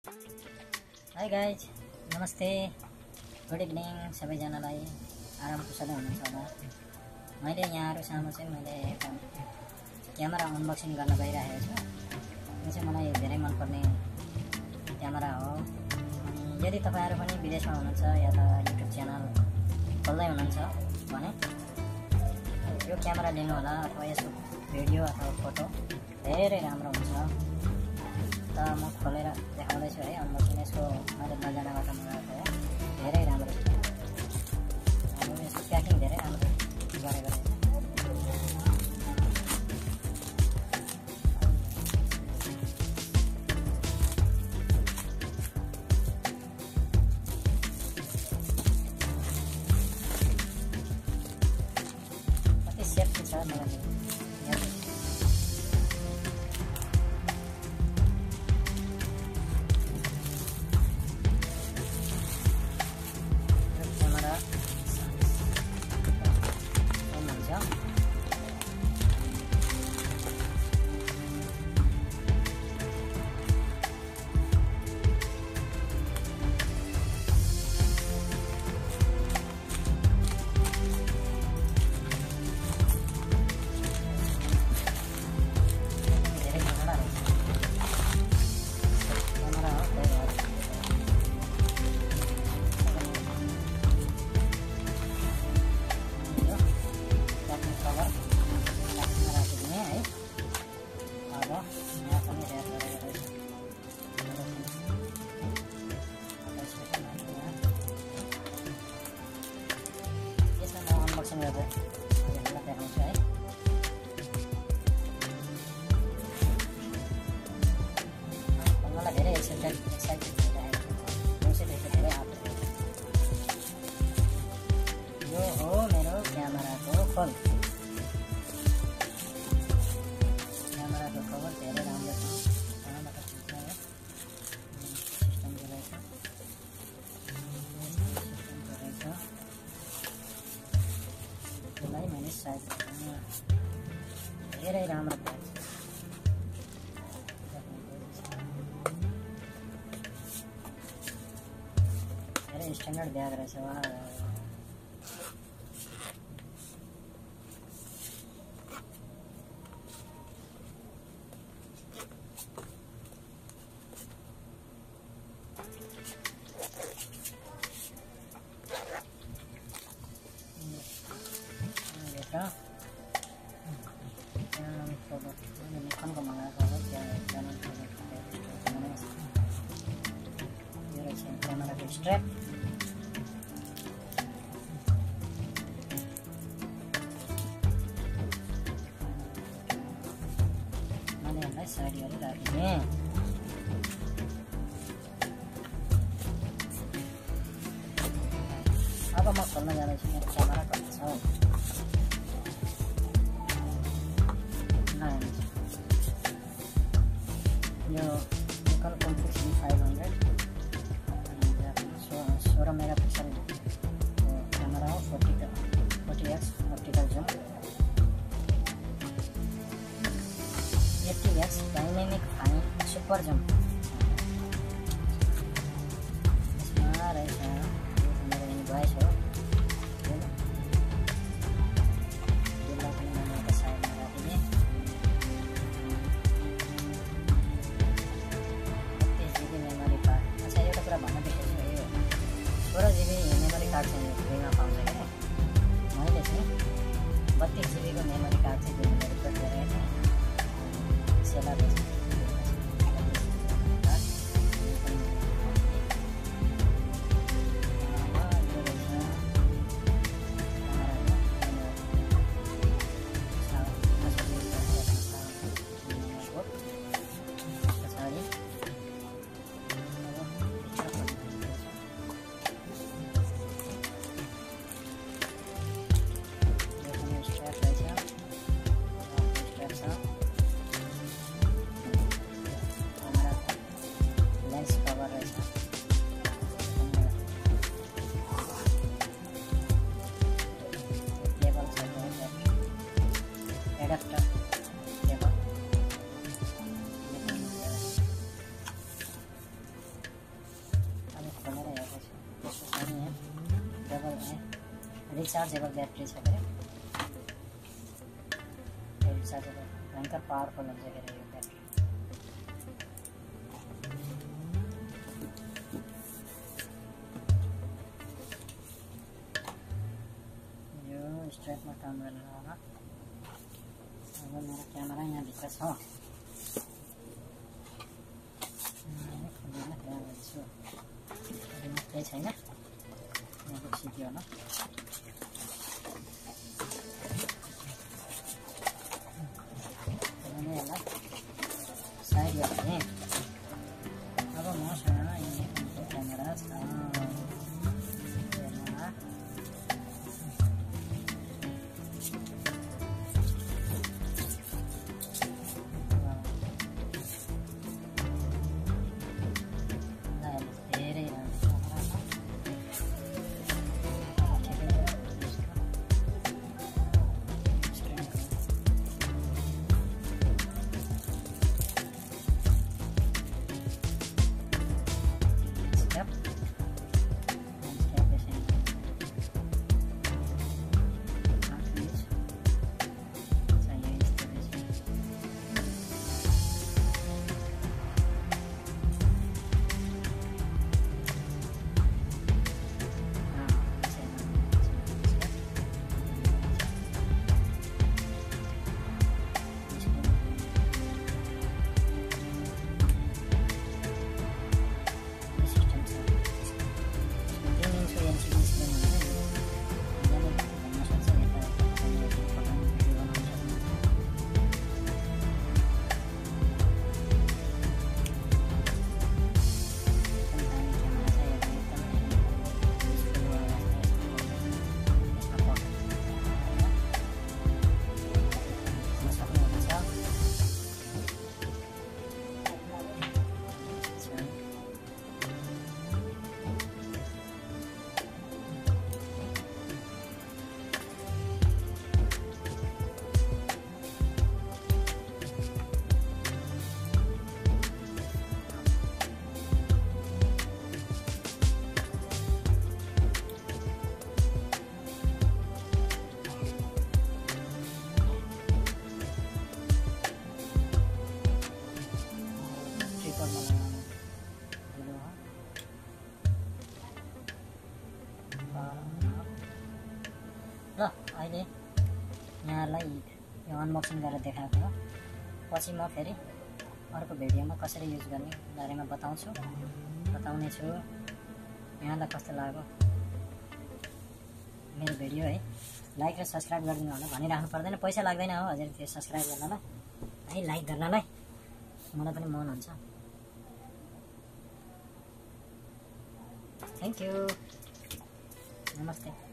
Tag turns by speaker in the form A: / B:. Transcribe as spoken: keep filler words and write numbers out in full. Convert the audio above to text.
A: High guys, नमस्ते, good evening सबैजनालाई। आराम कुशलै हुनुहुन्छ होला। मैले यहाँहरू सामु चाहिँ मैले एउटा क्यामेरा अनबक्सिङ गर्न गइरहेको छु। यो चाहिँ मलाई धेरै मनपर्ने क्यामेरा हो। अनि यदि तपाईँहरू पनि विदेशमा हुनुहुन्छ या त युट्युब च्यानल खोल्दै हुनुहुन्छ भने यो क्यामेरा लिनु होला, अथवा यसको भिडियो अथवा फोटो धेरै राम्रो हुन्छ। त म खोलेर देखाउँदैछु है अनबक्सिङ। यसको मैले नजानाबाट मगाएको हो, धेरै राम्रो छ। अब यसको प्याकिङ धेरै राम्रो गरेको रहेछ। कति सेफ्टी छ मलाई अनबक्सिङ गरेर यहाँलाई देखाउँछु है। मलाई धेरै एक्साइटेड एक्साइटेड भइरहेको छु। धेरै आएको। यो हो मेरो क्यामेराको खोल। क्यामेराको कभर धेरै राम्रो छ। सिस्टमको रहेछ सिस्टमको रहेछ मैले साइज धेरै राम्रो पाएँ। धेरै स्ट्यान्डर्ड ब्याग रहेछ। वा निकनको मगाएको हो। यो रहेछ क्यामेराको स्ट्र्याप। मैले यसलाई साइड गरी राखिदिएँ। अब म खोल्न जाँदैछु मेरो क्यामेरा कति छ। यो निकन कम्प्लेक्सन फाइभ हन्ड्रेड सोह्र मेगा पिक्सलको क्यामेरा हो। Forty forty X optical zoom, eighty X dynamic fine super zoom. यसमा रहेछ मेरो इन्भोइस हो। सोह्र जिबी मेमोरी कार्ड चाहिँ फ्रीमा पाउँछ क्या। मैले चाहिँ बत्तिस जिबीको मेमोरी कार्ड चाहिँ दिनु रिक्वेस्ट गरेको थिएँ। सेला रहेछ एडाप्टर केबल। रिचार्जेबल ब्याट्री छ के रिचार्जेबल भयङ्कर पावरफुल हुन्छ के यो ब्याट्री यो स्ट्राइपमा काम गर्ने होला अब मेरो क्यामेरा यहाँ भित्र छ केही छैन यहाँको सिक्यो होला यसलाई साइड गर्ने अब मसँग यहाँ क्यामेरा छ ल अहिले यहाँलाई यो अनबक्सिङ गरेर देखाएको हो पछि म फेरि अर्को भिडियोमा कसरी युज गर्ने बारेमा बताउँछु बताउने छु यहाँलाई कस्तो लाग्यो मेरो भिडियो है लाइक र सब्स्क्राइब गरिदिनु होला भनिराख्नु पर्दैन पैसा लाग्दैन हो हजुर त्यो सब्स्क्राइब गर्नलाई है लाइक गर्नलाई मलाई पनि मन हुन्छ थ्याङ्क यू नमस्ते